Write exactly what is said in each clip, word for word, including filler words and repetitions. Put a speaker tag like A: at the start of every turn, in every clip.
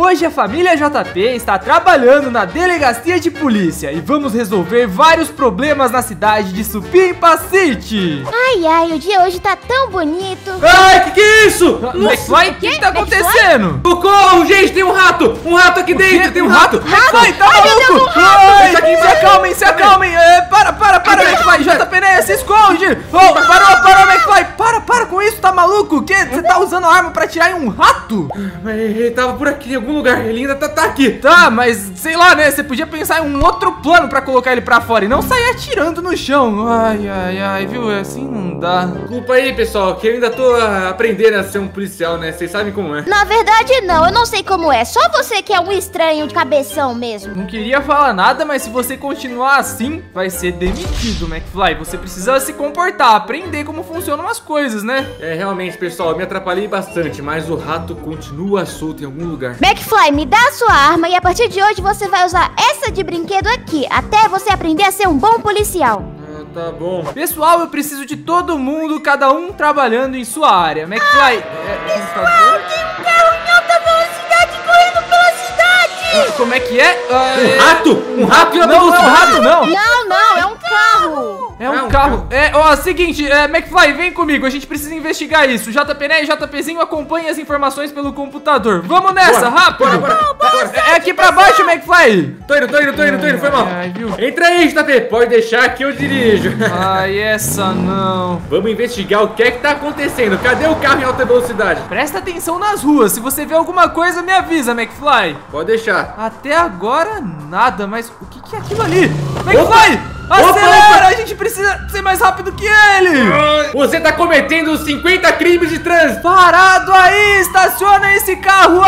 A: Hoje a família J P está trabalhando na delegacia de polícia e vamos resolver vários problemas na cidade de Supimpa City.
B: Ai, ai, o dia hoje tá tão bonito.
C: Ai, que que é isso?
A: McFly, o que, que tá acontecendo?
C: Socorro, gente, tem um rato! Um rato aqui dentro, tem um rato!
A: McFly, tá maluco? Ai, se acalmem, se acalmem. É, para, para, para, McFly. J P, né? Se esconde. Oh, parou, parou, McFly. Para, para com isso, tá maluco? O quê? Você tá usando a arma pra atirar em um rato?
C: Mas ele tava por aqui em algum lugar, ele ainda tá, tá aqui.
A: Tá, mas sei lá, né? Você podia pensar em um outro plano pra colocar ele pra fora e não sair atirando no chão. Ai, ai, ai, viu? Assim não dá.
C: Desculpa aí, pessoal, que eu ainda tô ah, aprendendo a ser um policial, né? Vocês sabem como é.
B: Na verdade, não, eu não sei como é. Só você que é um estranho de cabeção mesmo.
A: Não queria falar nada, mas se você continuar assim, vai ser demitido, McFly. Você precisa se comportar, aprender como funcionam as coisas, né?
C: É, realmente, pessoal, eu me atrapalhei bastante, mas o rato continua solto em algum lugar.
B: McFly, me dá a sua arma e a partir de hoje você vai usar essa de brinquedo aqui, até você aprender a ser um bom policial.
C: Ah, tá bom.
A: Pessoal, eu preciso de todo mundo, cada um trabalhando em sua área. McFly... É,
B: Pessoal, tem um carro em alta velocidade correndo pela cidade!
A: como é que é? Ah,
C: Um
A: é...
C: rato? Um rato em alta
A: Não, não é um
C: velocidade?
A: rato, não.
B: Não, não, é um carro!
A: É um,
C: É um
A: carro. É, ó, seguinte, é, McFly, vem comigo, a gente precisa investigar isso. J P Né e JPzinho acompanhem as informações pelo computador. Vamos nessa,
C: Bora,
A: rápido.
C: bora, bora, bora.
A: É, é aqui pra baixo, McFly.
C: Tô indo, tô indo, tô indo, tô indo, foi mal.
A: Ai, viu?
C: Entra aí, J P, pode deixar que eu dirijo.
A: Ai, essa não.
C: Vamos investigar o que é que tá acontecendo. Cadê o carro em alta velocidade?
A: Presta atenção nas ruas, se você vê alguma coisa, me avisa, McFly.
C: Pode deixar.
A: Até agora, nada, mas o que, que é aquilo ali? McFly! Acelera!
C: Opa, opa.
A: A gente precisa ser mais rápido que ele!
C: Você tá cometendo cinquenta crimes de trânsito.
A: Parado aí! Estaciona esse carro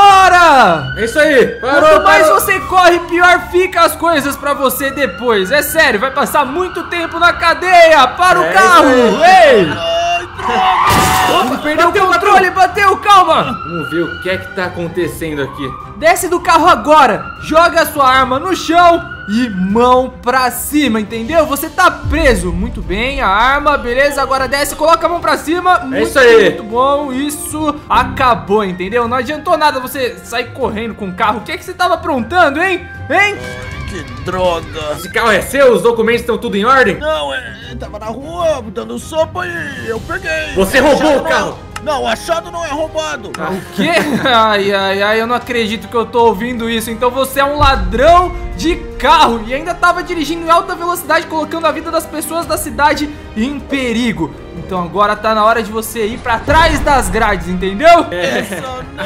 A: agora!
C: É isso aí. Parou,
A: Quanto mais
C: parou.
A: você corre, pior fica as coisas pra você depois. É sério, vai passar muito tempo na cadeia. Para o
C: É
A: carro!
C: isso
A: Ei!
C: Opa,
A: Perdeu o
C: bateu,
A: controle, bateu, calma!
C: Vamos ver o que é que tá acontecendo aqui.
A: Desce do carro agora, joga a sua arma no chão e mão pra cima, entendeu? Você tá preso. Muito bem, a arma, beleza, agora desce, coloca a mão pra cima. Muito,
C: É isso aí.
A: Muito bom, isso acabou, entendeu? Não adiantou nada você sair correndo com o carro. O que é que você tava aprontando, hein? Hein?
D: Que droga!
C: Esse carro é seu? Os documentos estão tudo em ordem?
D: Não, é, tava na rua dando sopa e eu peguei.
C: Você roubou
D: Achado
C: o carro?
D: Não, o achado não é roubado.
A: O quê? Ai, ai, ai, eu não acredito que eu tô ouvindo isso. Então você é um ladrão de carro e ainda tava dirigindo em alta velocidade, colocando a vida das pessoas da cidade em perigo. Então agora tá na hora de você ir pra trás das grades, entendeu?
D: Essa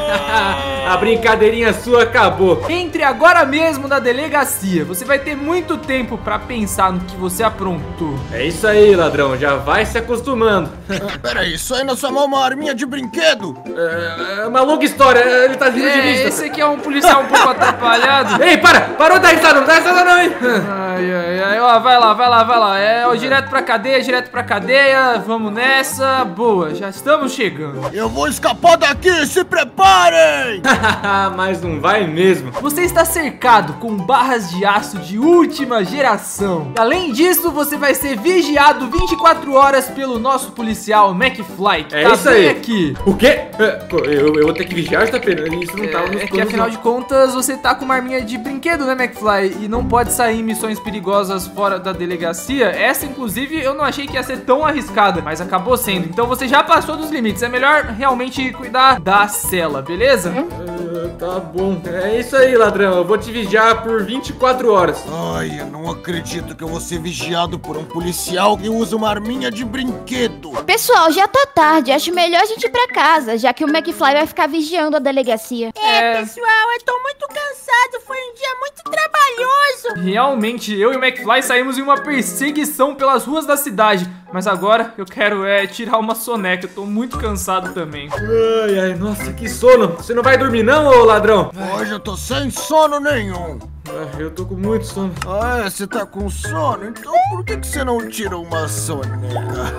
D: não.
C: A brincadeirinha sua acabou.
A: Entre agora mesmo na delegacia. Você vai ter muito tempo pra pensar no que você aprontou.
C: É isso aí, ladrão. Já vai se acostumando.
D: Ah, peraí, isso aí na sua mão é uma arminha de brinquedo.
C: É uma longa história. Ele tá vindo de
A: É,
C: vista.
A: esse aqui é um policial um pouco atrapalhado.
C: Ei, para! Parou da risada, não dá risada não, hein?
A: Ai, ai, ai, ó, vai lá, vai lá, vai lá. É, ó, direto pra cadeia, direto pra cadeia. Vamos nessa. Boa, já estamos chegando.
D: Eu vou escapar daqui, se preparem!
C: Mas não vai mesmo.
A: Você está cercado com barras de aço de última geração. Além disso, você vai ser vigiado vinte e quatro horas pelo nosso policial McFly, que
C: É
A: tá
C: isso
A: bem
C: aí.
A: aqui.
C: O quê? É, pô, Eu, eu vou ter que vigiar, tá pena? Isso não tava nos
A: É, é que
C: planos,
A: afinal
C: não.
A: de contas você tá com uma arminha de brinquedo, né, McFly? E não pode sair em missões perigosas fora da delegacia. Essa, inclusive, eu não achei que ia ser tão arriscada, mas acabou sendo. Então você já passou dos limites. É melhor realmente cuidar da cela, beleza?
C: Ah, tá bom. É isso aí, ladrão. Eu vou te vigiar por vinte e quatro horas.
D: Ai, eu não acredito que eu vou ser vigiado por um policial que usa uma arminha de brinquedo.
B: Pessoal, já tá tarde, acho melhor a gente ir pra casa, já que o McFly vai ficar vigiando a delegacia.
A: É,
B: pessoal, eu tô muito cansado, foi um dia muito trabalhoso.
A: realmente, eu e o McFly saímos em uma perseguição pelas ruas da cidade. Mas agora eu quero é tirar uma soneca. Eu tô muito cansado também.
C: Ai, ai, nossa, que sono. Você não vai dormir não, ô ladrão?
D: Hoje eu tô sem sono nenhum.
C: Ah, eu tô com muito sono.
D: Ah, é? Você tá com sono? Então por que, que você não tira uma soneca?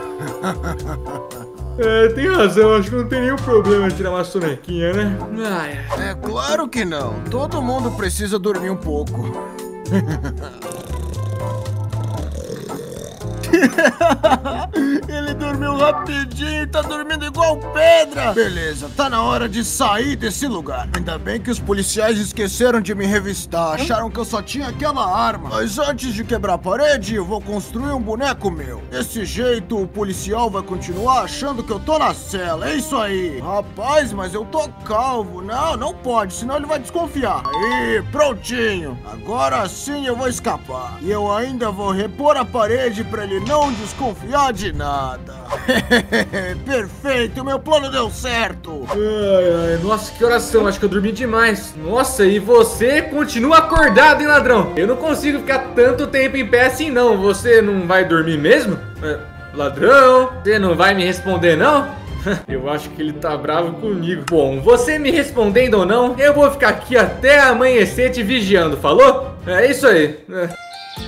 C: É, tem razão. Acho que não tem nenhum problema de tirar uma sonequinha, né? Ai, ai.
D: É claro que não. Todo mundo precisa dormir um pouco. Ele dormiu rapidinho e tá dormindo igual pedra. Beleza, tá na hora de sair desse lugar. Ainda bem que os policiais esqueceram de me revistar. Acharam que eu só tinha aquela arma. Mas antes de quebrar a parede, eu vou construir um boneco meu. Desse jeito, o policial vai continuar achando que eu tô na cela. É isso aí. Rapaz, mas eu tô calvo. Não, não pode, senão ele vai desconfiar. Aí, prontinho. Agora sim eu vou escapar. E eu ainda vou repor a parede pra ele não desconfiar de nada. Perfeito, meu plano deu certo.
C: Ai, ai, nossa, que oração, acho que eu dormi demais. Nossa, e você continua acordado, hein, ladrão? Eu não consigo ficar tanto tempo em pé assim, não. Você não vai dormir mesmo? É, ladrão, você não vai me responder, não? Eu acho que ele tá bravo comigo. Bom, você me respondendo ou não, eu vou ficar aqui até amanhecer te vigiando, falou? É isso aí. É.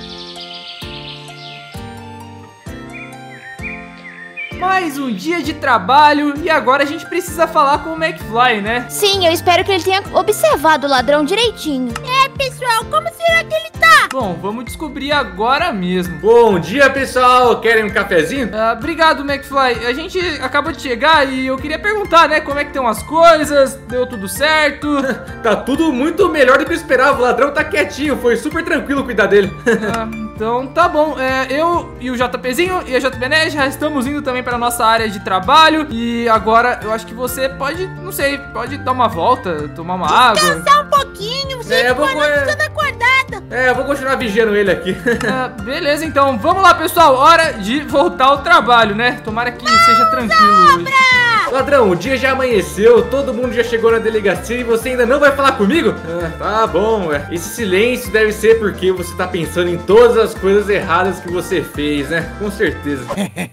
A: Mais um dia de trabalho e agora a gente precisa falar com o McFly, né?
B: Sim, eu espero que ele tenha observado o ladrão direitinho. É, pessoal, como será que ele tá?
A: Bom, vamos descobrir agora mesmo.
C: Bom dia, pessoal. Querem um cafezinho?
A: Ah, obrigado, McFly. A gente acabou de chegar e eu queria perguntar, né? Como é que estão as coisas? Deu tudo certo?
C: Tá tudo muito melhor do que eu esperava. O ladrão tá quietinho. Foi super tranquilo cuidar dele.
A: Ah, então tá bom. É, eu e o JPzinho e a J P N já estamos indo também para nossa área de trabalho. E agora eu acho que você pode, não sei, pode dar uma volta, tomar uma água.
B: Descansar um pouquinho, você
C: É, eu vou
B: ficou a noite toda acordada.
C: É, eu vou continuar vigiando ele aqui.
A: Ah, beleza, então vamos lá, pessoal. Hora de voltar ao trabalho, né? Tomara que seja tranquilo hoje.
C: Ladrão, o dia já amanheceu, todo mundo já chegou na delegacia e você ainda não vai falar comigo? Ah, tá bom, ué. Esse silêncio deve ser porque você tá pensando em todas as coisas erradas que você fez, né? Com certeza.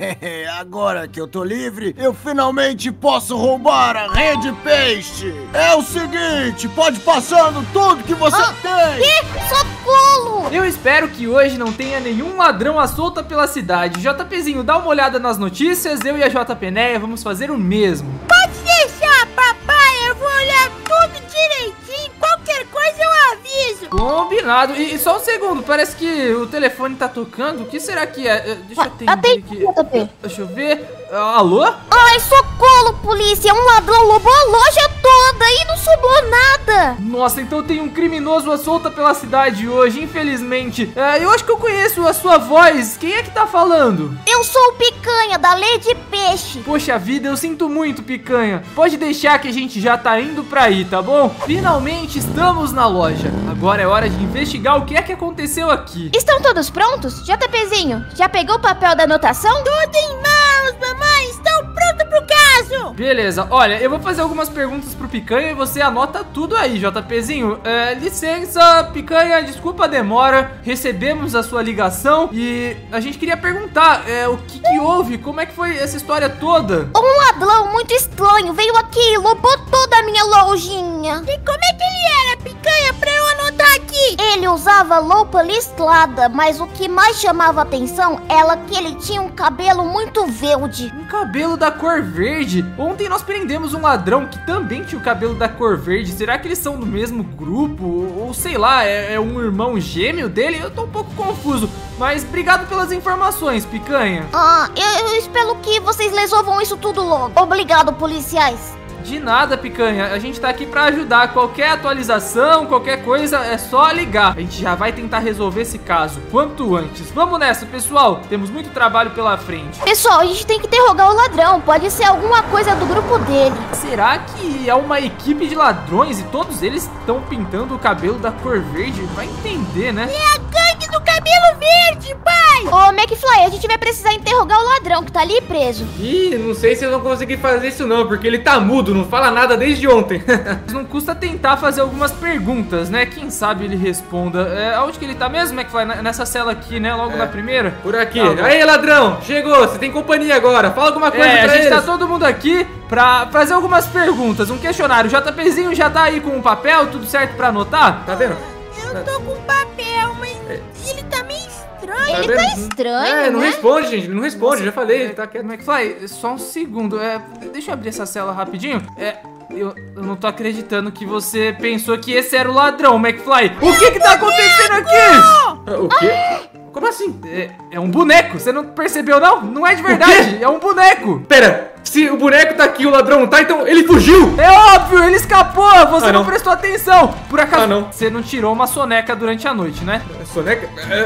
D: Agora que eu tô livre, eu finalmente posso roubar a rede peixe. É o seguinte, pode passando tudo que você
B: Ah,
D: tem.
B: Que? Socorro!
A: Eu espero que hoje não tenha nenhum ladrão à solta pela cidade. JPzinho, dá uma olhada nas notícias, eu e a J P N vamos fazer o mesmo.
B: Pode deixar, papai, eu vou olhar tudo direitinho. Qualquer coisa eu aviso.
A: Combinado. E, e só um segundo, parece que o telefone tá tocando. O que será que é? Eh, Deixa eu atender
B: Atende,
A: aqui.
B: J P.
A: Deixa eu ver. Ah, alô?
B: Ai, socorro, polícia! Um ladrão roubou a loja toda e não sobrou nada!
A: Nossa, então tem um criminoso à solta pela cidade hoje, infelizmente. É, eu acho que eu conheço a sua voz. Quem é que tá falando?
B: Eu sou o Picanha, da Lei de Peixe.
A: Poxa vida, eu sinto muito, Picanha. Pode deixar que a gente já tá indo pra aí, tá bom? Finalmente estamos na loja. Agora é hora de investigar o que é que aconteceu aqui.
B: Estão todos prontos? JPzinho, já pegou o papel da anotação? Tudo em mãos, mamãe! Estão prontos pro caso!
A: Beleza, olha, eu vou fazer algumas perguntas pro Picanha e você anota tudo aí, JPzinho. É, licença, Picanha, desculpa a demora. Recebemos a sua ligação e a gente queria perguntar é, o que que houve, como é que foi essa história toda?
B: Um ladrão muito estranho veio aqui e roubou toda a minha lojinha. E como é que ele era, Picanha, pra eu anotar aqui? Ele usava roupa listrada, mas o que mais chamava atenção era que ele tinha um cabelo muito verde.
A: Um cabelo da cor verde. Ontem nós prendemos um ladrão que também tinha o cabelo da cor verde. Será que eles são do mesmo grupo? Ou, ou sei lá, é, é um irmão gêmeo dele? Eu tô um pouco confuso. Mas obrigado pelas informações, Picanha.
B: Ah, eu, eu espero que vocês resolvam isso tudo logo. Obrigado, policiais.
A: De nada, Picanha. A gente tá aqui pra ajudar. Qualquer atualização, qualquer coisa, é só ligar. A gente já vai tentar resolver esse caso quanto antes. Vamos nessa, pessoal. Temos muito trabalho pela frente.
B: Pessoal, a gente tem que interrogar o ladrão. Pode ser alguma coisa do grupo dele.
A: Será que é uma equipe de ladrões e todos eles estão pintando o cabelo da cor verde? Vai entender, né?
B: É a gangue do cabelo verde, pai! Ô, McFly, a gente vai precisar interrogar o ladrão que tá ali preso.
C: Ih, não sei se eu vou conseguir fazer isso não, porque ele tá mudo, não fala nada desde ontem.
A: Não custa tentar fazer algumas perguntas, né? Quem sabe ele responda. É, aonde que ele tá mesmo, McFly? Nessa cela aqui, né? Logo
C: É.
A: na primeira?
C: Por aqui.
A: Tá,
C: Aí, ladrão, chegou, você tem companhia agora. Fala alguma coisa
A: É, a
C: pra
A: gente
C: eles.
A: tá todo mundo aqui pra fazer algumas perguntas, um questionário. O JPzinho já tá aí com o papel, tudo certo pra anotar?
C: Tá vendo?
B: Eu tô com papel, mas ele tá meio estranho.
C: Tá
B: Ele
C: vendo?
B: tá estranho,
C: É, não
B: né?
C: responde, gente, não responde, já falei, ele tá quieto.
A: McFly, só um segundo. É, deixa eu abrir essa cela rapidinho. É, eu, eu não tô acreditando que você pensou que esse era o ladrão, McFly. O que que tá acontecendo aqui?
C: Ah, o quê? Como assim?
A: É, é um boneco, você não percebeu não? Não é de verdade, é um boneco.
C: Pera, se o boneco tá aqui, o ladrão não tá, então ele fugiu.
A: É óbvio, ele escapou, você
C: Ah,
A: não.
C: não
A: prestou atenção. Por acaso,
C: Ah, não.
A: você não tirou uma soneca durante a noite, né?
C: Soneca?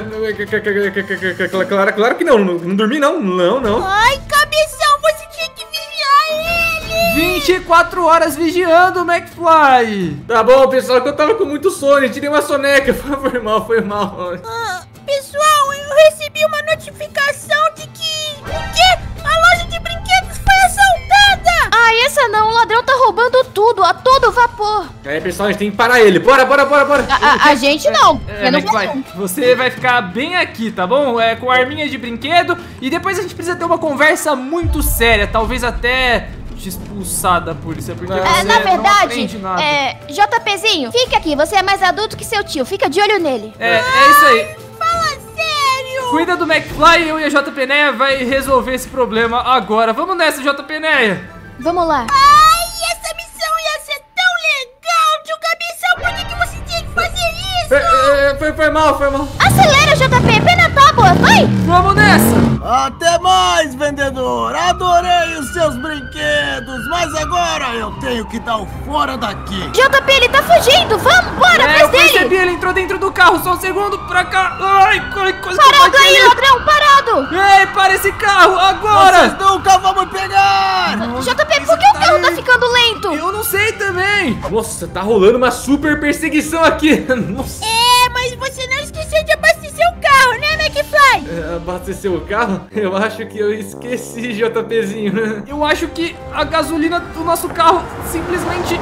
C: Claro, claro que não, não, não dormi não, não, não.
B: Ai, cabeção, você tinha que vigiar ele!
A: vinte e quatro horas vigiando o McFly.
C: Tá bom, pessoal, que eu tava com muito sono, tirei uma soneca, foi mal, foi mal.
B: Ah, pessoal, eu recebi uma notificação de que... O quê? A loja de brinquedos foi assaltada! Ah, essa não, o ladrão tá roubando tudo, a todo vapor.
C: Aí, pessoal, a gente tem que parar ele, bora, bora, bora, bora.
B: A, a, a gente não.
A: É,
B: eu não
A: McFly,
B: vou.
A: você vai ficar bem aqui, tá bom? É, com arminha de brinquedo. E depois a gente precisa ter uma conversa muito séria. Talvez até te expulsar da polícia. Porque
C: É,
A: você
B: É, na
A: não
B: verdade,
A: aprende nada.
B: é, JPzinho, fica aqui, você é mais adulto que seu tio, fica de olho nele.
A: É, é isso aí.
B: Fala sério!
A: Cuida do McFly, eu e a J P Neia vai resolver esse problema agora. Vamos nessa, J P Neia.
B: Vamos lá. Ai, essa missão ia ser tão legal, tio Cabeção, por que, que você tinha que fazer isso?
C: É, é, foi, foi mal, foi mal.
B: Acelera, J P, pé na tábua, vai!
A: Vamos nessa.
D: Até mais, vendedor! Adorei os seus brinquedos, mas agora eu tenho que dar o fora daqui.
B: J P, ele tá fugindo, vamos, bora,
A: É, eu
B: atrás dele!
A: percebi, ele entrou dentro do carro. Só um segundo, pra cá. Ai, ai, coisa que eu
B: Parado
A: bati
B: aí,
A: ali.
B: ladrão, parado!
A: Ei, para esse carro, agora.
D: Vocês nunca vão me pegar!
B: J P, por que o carro tá ficando lento?
A: Eu não sei também.
C: Nossa, tá rolando uma super perseguição aqui. Nossa.
B: É, mas você não esqueceu de abastecer o carro, né, McFly?
C: É, abasteceu o carro? Eu acho que eu esqueci, JPzinho.
A: Eu acho que a gasolina do nosso carro simplesmente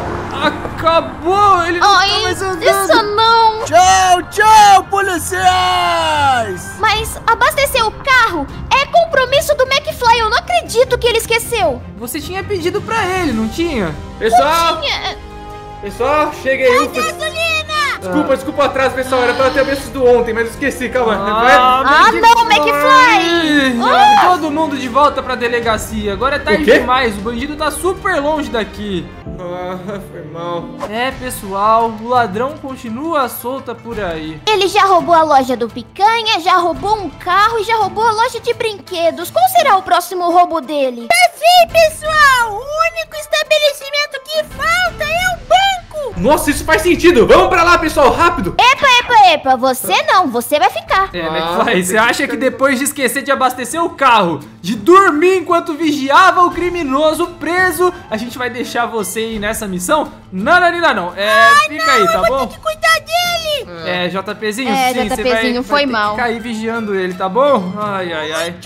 A: acabou. Ele não tá
B: Ai,
A: mais andando.
B: isso não!
D: Tchau, tchau, policiais!
B: Mas abastecer o carro é compromisso do McFly, eu não acredito que ele esqueceu.
A: Você tinha pedido pra ele, não tinha?
C: Pessoal,
B: Tinha-
C: pessoal, chega aí.
B: Gasolina!
C: Desculpa, desculpa o atraso, pessoal. Era pra eu ter aberto ontem, mas eu esqueci, calma.
B: Ah, não, McFly!
A: Ah, todo mundo de volta pra delegacia. Agora é tarde
C: O quê?
A: demais. O bandido tá super longe daqui.
C: Ah, foi mal.
A: É, pessoal, o ladrão continua solta por aí.
B: Ele já roubou a loja do Picanha, já roubou um carro e já roubou a loja de brinquedos. Qual será o próximo roubo dele? Perfeito, pessoal! O único estabelecimento que falta é o banco!
C: Nossa, isso faz sentido. Vamos pra lá, pessoal, rápido.
B: Epa, epa, epa, você não, você vai ficar.
A: É,
C: Ah,
A: McFly,
C: tem
A: você
C: que
A: acha
C: ficar-
A: que depois de esquecer de abastecer o carro, de dormir enquanto vigiava o criminoso preso, a gente vai deixar você ir nessa missão? Não, não, não, não. É, fica aí, tá bom?
B: Cuidar dele!
A: É, JPzinho,
B: É,
A: sim, você
B: JPzinho,
A: vai,
B: foi
A: vai ter
B: mal.
A: que ficar aí vigiando ele, tá bom? Ai, ai, ai.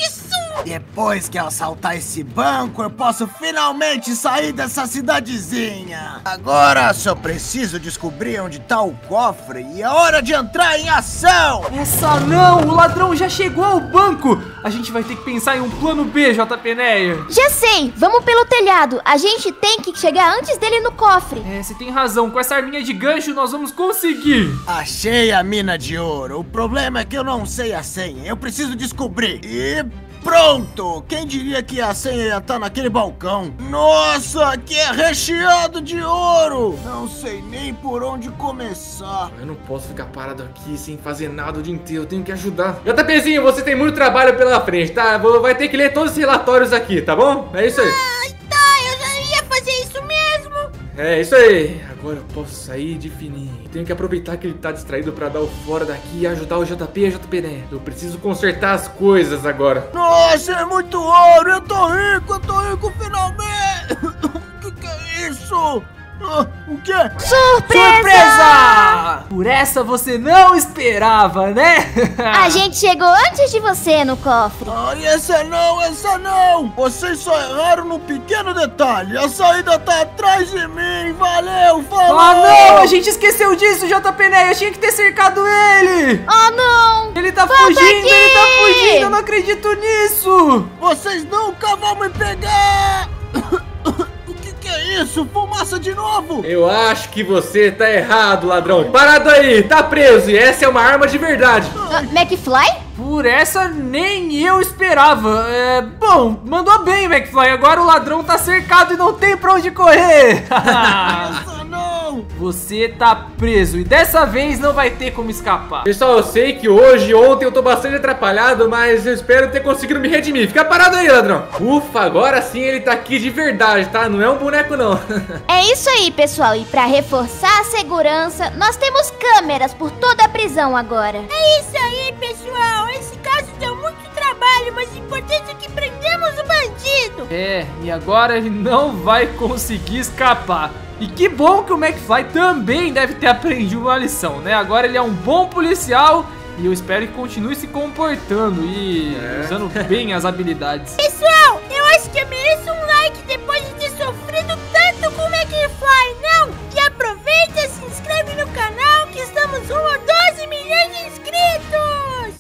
D: Depois que eu assaltar esse banco, eu posso finalmente sair dessa cidadezinha. Agora só preciso descobrir onde tá o cofre e é hora de entrar em ação.
A: Essa não, o ladrão já chegou ao banco. A gente vai ter que pensar em um plano B, J P Neia.
B: Já sei, vamos pelo telhado. A gente tem que chegar antes dele no cofre.
A: É, você tem razão, com essa arminha de gancho nós vamos conseguir.
D: Achei a mina de ouro. O problema é que eu não sei a senha. Eu preciso descobrir. E pronto! Quem diria que a senha ia estar naquele balcão? Nossa, aqui é recheado de ouro! Não sei nem por onde começar.
C: Eu não posso ficar parado aqui sem fazer nada o dia inteiro. Eu tenho que ajudar. JPzinho, você tem muito trabalho pela frente, tá? Vou- Vai ter que ler todos os relatórios aqui, tá bom? É isso aí.
B: Ai, tá, eu já ia fazer isso mesmo.
C: É isso aí. Agora eu posso sair de fininho. Tenho que aproveitar que ele tá distraído pra dar o fora daqui e ajudar o J P e a J P, né? Eu preciso consertar as coisas agora.
D: Nossa, é muito ouro! Eu tô rico, eu tô rico finalmente! O que, que é isso? Ah, o quê?
B: Surpresa!
A: Surpresa! Por essa você não esperava, né?
B: A gente chegou antes de você no cofre.
D: Ai, essa não, essa não! Vocês só erraram num pequeno detalhe. A saída tá atrás de mim. Valeu, falou!
A: Ah, não! A gente esqueceu disso, J P Neia. Tinha que ter cercado ele.
B: Oh, não!
A: Ele tá
B: Volta
A: fugindo,
B: aqui!
A: ele tá fugindo. Eu não acredito nisso.
D: Vocês nunca vão me pegar! O que, que é isso? Fumaça de novo!
C: Eu acho que você tá errado, ladrão. Parado aí, tá preso. E essa é uma arma de verdade.
B: Ah, McFly?
A: Por essa nem eu esperava. É, bom, mandou bem, McFly. Agora o ladrão tá cercado e não tem pra onde correr.
D: Essa não! prisão.
A: Você tá preso e dessa vez não vai ter como escapar.
C: Pessoal, eu sei que hoje, ontem eu tô bastante atrapalhado, mas eu espero ter conseguido me redimir. Fica parado aí, ladrão. Ufa, agora sim ele tá aqui de verdade, tá? Não é um boneco, não.
B: É isso aí, pessoal. E pra reforçar a segurança, nós temos câmeras por toda a prisão agora. É isso aí, pessoal. Esse caso deu muito trabalho, mas o importante é que prendemos o bandido.
A: É, e agora ele não vai conseguir escapar. E que bom que o McFly também deve ter aprendido uma lição, né? Agora ele é um bom policial e eu espero que continue se comportando e
C: é.
A: usando bem as habilidades.
B: Pessoal, eu acho que eu mereço um